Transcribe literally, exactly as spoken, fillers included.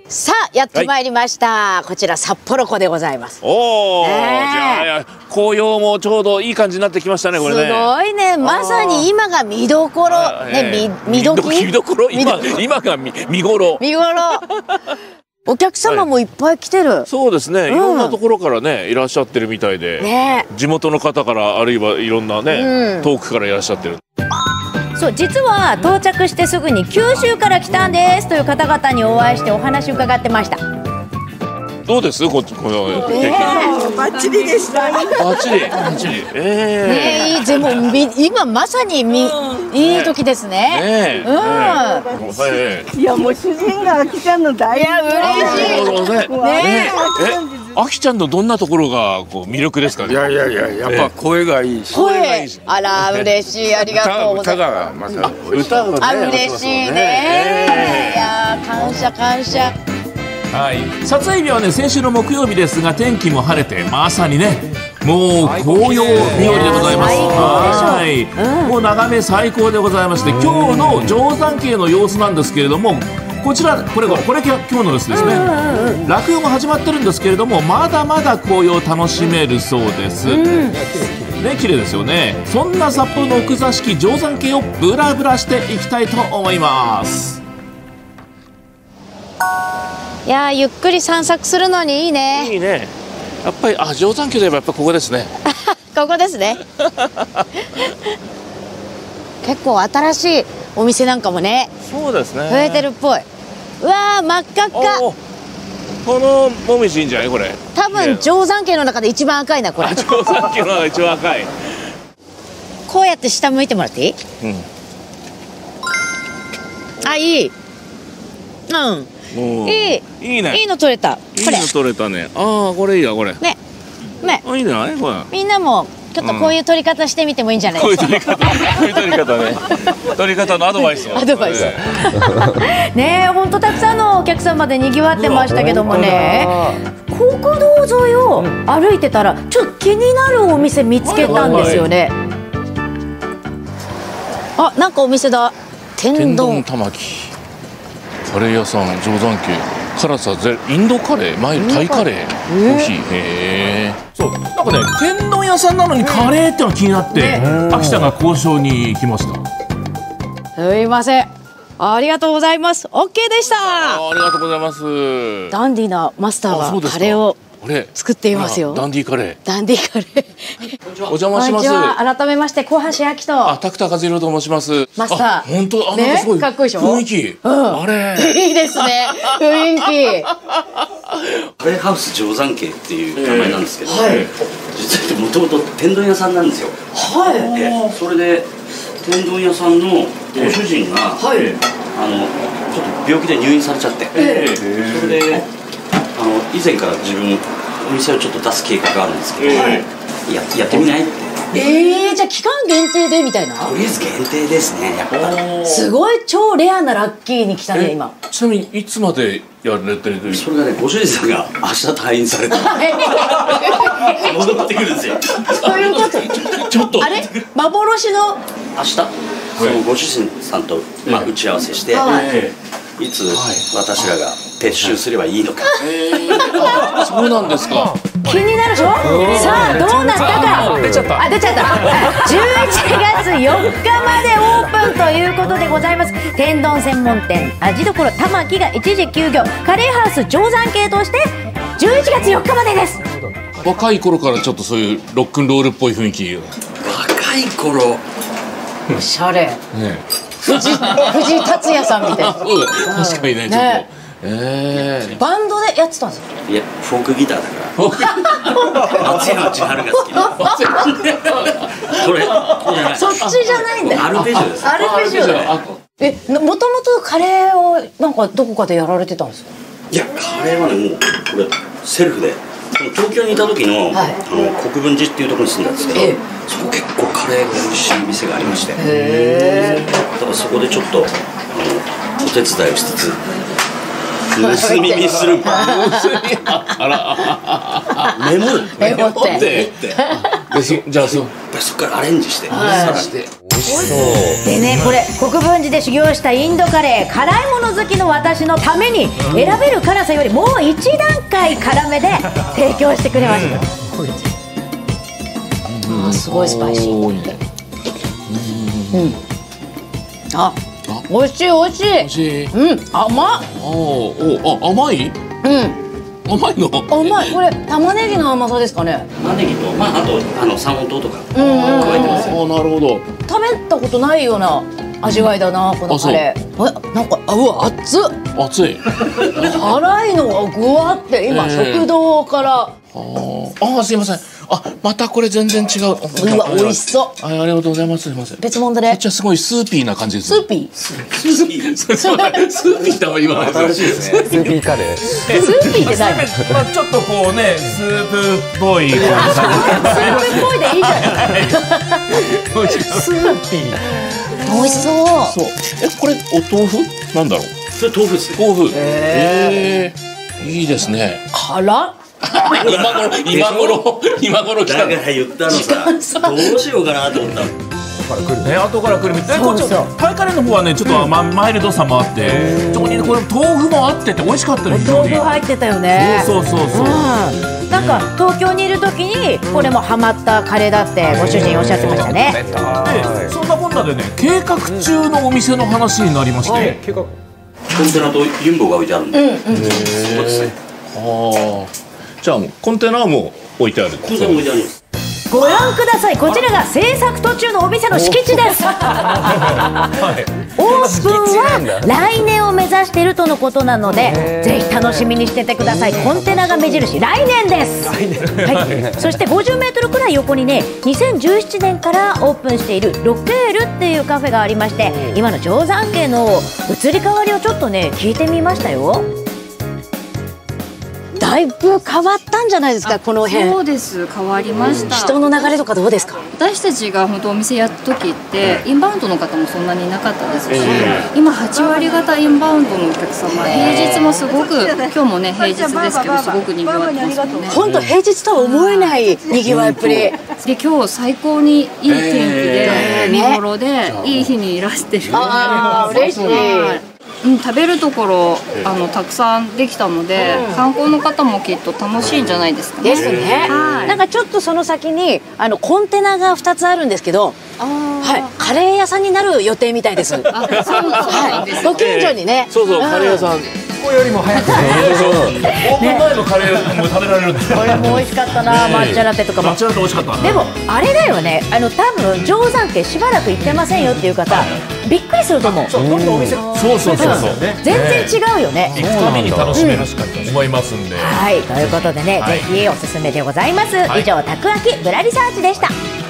さあやってまいりました、はい、こちら札幌湖でございます。 おお、えー、じゃあ紅葉もちょうどいい感じになってきましたね。これねすごいね、まさに今が見どころね、えー、見どき見どころ今今が見見頃見頃お客様もいっぱい来てる、はい、 そうですね、いろんなところからねいらっしゃってるみたいで、ね、地元の方からあるいはいろんなね、うん、遠くからいらっしゃってる。 そう、実は到着してすぐに九州から来たんですという方々にお会いしてお話伺ってました。 どうです？ここの、 えー、バッチリでした。 バッチリ、バッチリ。ええー、でも今まさにみ、いい時ですね。 ねえ、 うん。いやもう主人があきちゃんの大好き。 いや嬉しい。 ねえ。あきちゃんのどんなところがこう魅力ですかね。 いやいやいや、やっぱ声がいいし。 声。あら嬉しい、ありがとうございます。 歌がまた歌がね。 あ嬉しいね。いや感謝感謝。 はい、撮影日はね先週の木曜日ですが天気も晴れてまさにねもう紅葉日和でございます。はい、うん、もう眺め最高でございまして、今日の定山渓の様子なんですけれども、こちらこれこれ今日の様子ですね。落葉も始まってるんですけれどもまだまだ紅葉楽しめるそうです。うん、ね、綺麗ですよね。そんな札幌の奥座敷定山渓をブラブラしていきたいと思います。 いやゆっくり散策するのにいいね。 いいね。やっぱりあ定山渓といえばやっぱここですね。 ここですね。結構新しいお店なんかもね。 そうですね。 増えてるっぽい。うわー真っ赤っか。 このもみじいいんじゃないこれ。 多分定山渓の中で一番赤いなこれ。 定山渓の中で一番赤い。 こうやって下向いてもらっていい？うん。あいい。うん。いいいいね。 いいの取れた。 いいの取れたね。ああこれいいやこれ。 ね。ね。 いいんじゃないこれ。 みんなもちょっとこういう取り方してみてもいいんじゃないですか。 こういう取り方。こういう取り方ね。取り方のアドバイスを。 アドバイス。 ねえ、本当たくさんのお客様で賑わってましたけどもね。国道沿いを歩いてたらちょっと気になるお店見つけたんですよね。 あ、なんかお店だ。天丼玉木。カレー屋さん定山渓辛さゼインドカレーマイルタイカレーコーヒー。へえ。 そうなんかね天丼屋さんなのにカレーってのが気になってあきちゃんが交渉に来ました。 すいません、ありがとうございます。オッケーでした。 ありがとうございます。 ダンディーなマスターがカレーを作っていますよ。 ダンディーカレー。 ダンディーカレー。 お邪魔します。 改めまして小橋明人。 あ、拓田和弘と申します。 マスター。 本当、あ、 ね、かっこいいでしょ。 雰囲気。あれ。 いいですね。雰囲気。 カレーハウス定山渓っていう名前なんですけど、実はもともと天丼屋さんなんですよ。はい。それで天丼屋さんのご主人が、あのちょっと病気で入院されちゃって、それであの以前から自分お店をちょっと出す計画があるんですけど、ややってみないって。 ええ、じゃあ期間限定でみたいな。 とりあえず限定ですね。やっぱすごい超レアなラッキーに来たね今。 ちなみにいつまでやられてる？ それがね、ご主人さんが明日退院されて戻ってくるんですよ。 そういうこと。 ちょっとあれ幻の明日そのご主人さんとまあ打ち合わせして、いつ私らが撤収すればいいのか。 そうなんですか。 気になるでしょ。さあどうなったか。 出ちゃった。 あ、出ちゃった。じゅういちがつよっかまでオープンということでございます。天丼専門店味どころ玉木が一時休業、カレーハウス定山渓としてじゅういちがつよっかまでです。 若い頃からちょっとそういうロックンロールっぽい雰囲気。 若い頃。 おしゃれ。藤藤井達也さんみたいな。 確かにね、ちょっと。ええ。 バンドでやってたんですよ。 いや、フォークギターだから。松山千春が好きな。これ、 そっちじゃないんだよ。 アルペジオです。 アルペジオだよ。え、もともとカレーをなんかどこかでやられてたんですか。 いや、カレーはね、もうこれセルフで。東京にいた時の、はい、あの国分寺っていうところに住んだんですけど、ええ、そこ結構カレーが美味しい店がありまして、だからそこでちょっとあのお手伝いをしつつ盗み見するメモるメモってでじゃあそこからアレンジして、 はい、 して美味しそうでね、これ国分寺で修行したインドカレー、辛いもの好きの私のために選べる辛さよりもう一段階辛めで提供してくれます。 あ、すごいスパイシー。 おーいいね。 あ、美味しい美味しい。 美味しい。 うん、甘っ。 おーおー、あ、甘い？ うん。 甘いの？ 甘い。これ玉ねぎの甘さですかね。 玉ねぎと、まあ、あとあの三温糖とか加うんうんうんえてますよ。 あ、なるほど。 食べたことないような味わいだな、このカレー。え、なんか、あ、うわ、熱っ。 熱い。 辛いのがぐわって今、 ええ食堂から。 あーあー、すいません。あ、またこれ全然違う。 うわ、美味しそう。 あ、ありがとうございます。すいません。 別物でこっちはすごいスーピーな感じです。 スーピー。 スーピー。スーピーとは言わないです。 スーピーカレー。 スーピーって何？スまあちょっとこうねスープっぽい感じ。 ープっぽいでいいじゃない。 スーピー。 美味しそう。 そう。え、これお豆腐？なんだろう。 それ豆腐ですね。 豆腐。へえ。いいですね。 辛っ。 今頃、今頃、今頃来ただから言ったのさ、どうしようかなと思ったの。 ね、後から来るみたいな。こっちタイカレーの方はねちょっとまマイルドさもあって、そこにこれ豆腐もあってて美味しかったね。非常に豆腐入ってたよね。 そうそうそうそう。 うん、なんか東京にいる時にこれもハマったカレーだってご主人おっしゃってましたね。 でそんなこんなでね計画中のお店の話になりまして、 計画。 コンテナとユンボが置いてあるんで、そうですね。 ああ。じゃあもうコンテナはもう置いてある。 コンテナ置いてあります。 ご覧ください。こちらが制作途中のお店の敷地です。オープンは来年を目指しているとのことなので、ぜひ楽しみにしててください。コンテナが目印、来年です。はい、そしてごじゅうメートルくらい横にね、にせんじゅうななねんからオープンしているロケールっていうカフェがありまして、今の定山渓の移り変わりをちょっとね聞いてみましたよ。 だいぶ変わったんじゃないですか、この辺。 そうです、変わりました。 人の流れとかどうですか？ 私たちが本当お店やった時ってインバウンドの方もそんなにいなかったですし、今はちわり方インバウンドのお客様、平日もすごく、今日もね平日ですけどすごく賑わってますよね。 本当平日とは思えない賑わいっぷり。 で今日最高にいい天気で見頃でいい日にいらしてる。 ああ、嬉しい。 うん、食べるところあのたくさんできたので、観光の方もきっと楽しいんじゃないですかね。 ですね。 はいなんかちょっとその先にあのコンテナがふたつあるんですけど、はい、カレー屋さんになる予定みたいです。 あ、そうなんです。 ご近所にね。 そうそう、カレー屋さん。 ここよりも早く。 オープン前のカレーも食べられるんですよ。 これも美味しかったな、抹茶ラテとかも。 抹茶ラテ美味しかった。 でもあれだよね、あの多分定山渓しばらく行ってませんよっていう方びっくりすると思う。 そうそうそうそう。 全然違うよね。 行くために楽しめると思いますんで。 はい、ということでね、ぜひおすすめでございます。以上、たくあきぶらリサーチでした。